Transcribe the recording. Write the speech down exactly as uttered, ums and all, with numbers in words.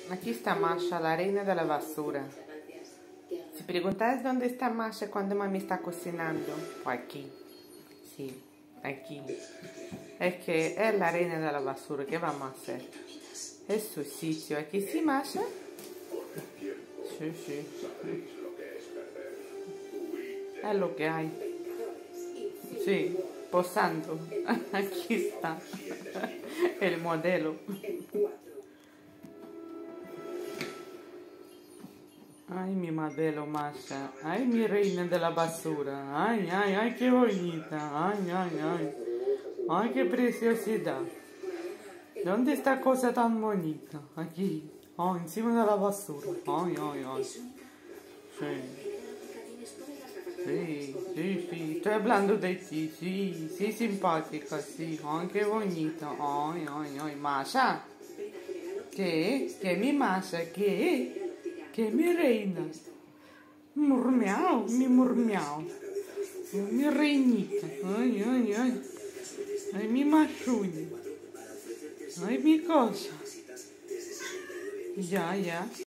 Aquí está Masha, la reina de la basura. Si preguntáis dónde está Masha cuando mami está cocinando, pues aquí. Sí, aquí. Es que es la reina de la basura, ¿qué vamos a hacer? Es su sitio. Aquí sí, Masha. Sí, sí. Es lo que hay. Sí, posando. Aquí está el modelo. Ay, mi modelo, Masha. Ay, mi reina de la basura. Ay, ay, ay, qué bonita. Ay, ay, ay. Ay, qué preciosidad. ¿Dónde está cosa tan bonita? Aquí. Oh, encima de la basura. Ay, ay, ay. Sí. Sí, sí, sí. Estoy hablando de ti. Sí, sí, simpática, sí. Ay, qué bonita. Ay, ay, ay. Masha. ¿Qué? ¿Qué mi Masha? ¿Qué? ¿Qué mi reina? Murmiao, mi murmiao. Mi reinita. Ay, ay, ay. Ay, mi machuña. Ay, mi cosa. Ya, ya.